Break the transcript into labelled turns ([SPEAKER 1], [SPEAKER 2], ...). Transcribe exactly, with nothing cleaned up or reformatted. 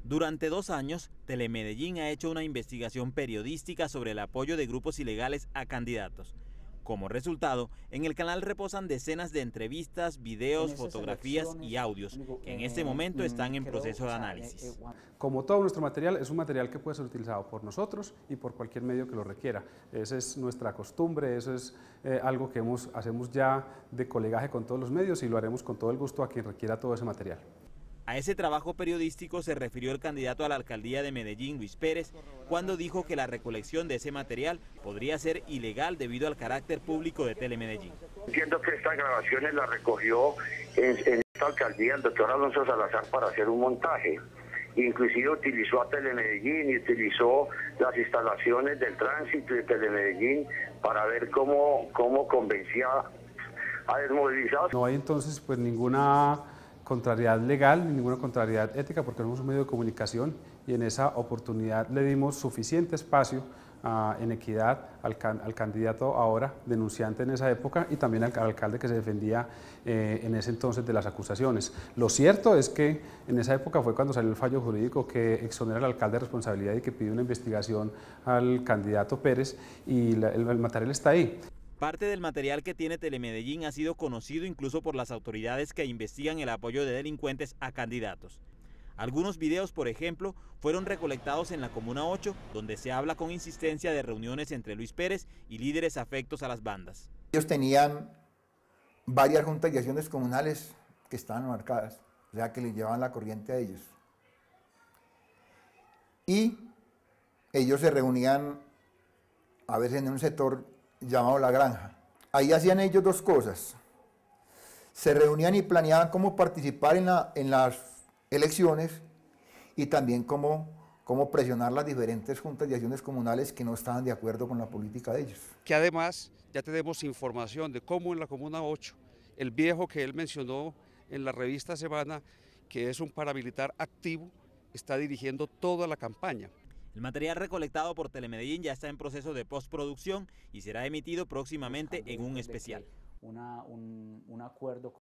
[SPEAKER 1] Durante dos años, Telemedellín ha hecho una investigación periodística sobre el apoyo de grupos ilegales a candidatos. Como resultado, en el canal reposan decenas de entrevistas, videos, fotografías y audios que en este momento están en proceso de análisis.
[SPEAKER 2] Como todo nuestro material, es un material que puede ser utilizado por nosotros y por cualquier medio que lo requiera. Esa es nuestra costumbre, eso es eh, algo que hemos, hacemos ya de colegaje con todos los medios y lo haremos con todo el gusto a quien requiera todo ese material.
[SPEAKER 1] A ese trabajo periodístico se refirió el candidato a la alcaldía de Medellín, Luis Pérez, cuando dijo que la recolección de ese material podría ser ilegal debido al carácter público de Telemedellín.
[SPEAKER 3] Entiendo que estas grabaciones las recogió en, en esta alcaldía el doctor Alonso Salazar para hacer un montaje. Inclusive utilizó a Telemedellín y utilizó las instalaciones del tránsito de Telemedellín para ver cómo, cómo convencía a desmovilizados.
[SPEAKER 2] No hay entonces pues ninguna contrariedad legal ni ninguna contrariedad ética porque somos un medio de comunicación y en esa oportunidad le dimos suficiente espacio uh, en equidad al, can, al candidato ahora denunciante en esa época y también al, al alcalde que se defendía eh, en ese entonces de las acusaciones. Lo cierto es que en esa época fue cuando salió el fallo jurídico que exonera al alcalde de responsabilidad y que pidió una investigación al candidato Pérez y la, el, el material está ahí.
[SPEAKER 1] Parte del material que tiene Telemedellín ha sido conocido incluso por las autoridades que investigan el apoyo de delincuentes a candidatos. Algunos videos, por ejemplo, fueron recolectados en la Comuna ocho, donde se habla con insistencia de reuniones entre Luis Pérez y líderes afectos a las bandas.
[SPEAKER 4] Ellos tenían varias juntas y acciones comunales que estaban marcadas, o sea que les llevaban la corriente a ellos. Y ellos se reunían a veces en un sector llamado La Granja. Ahí hacían ellos dos cosas. Se reunían y planeaban cómo participar en, la, en las elecciones y también cómo, cómo presionar las diferentes juntas y acciones comunales que no estaban de acuerdo con la política de ellos.
[SPEAKER 5] Que además ya tenemos información de cómo en la Comuna ocho, el viejo que él mencionó en la revista Semana, que es un paramilitar activo, está dirigiendo toda la campaña.
[SPEAKER 1] El material recolectado por Telemedellín ya está en proceso de postproducción y será emitido próximamente en un especial.
[SPEAKER 6] Una, un, un acuerdo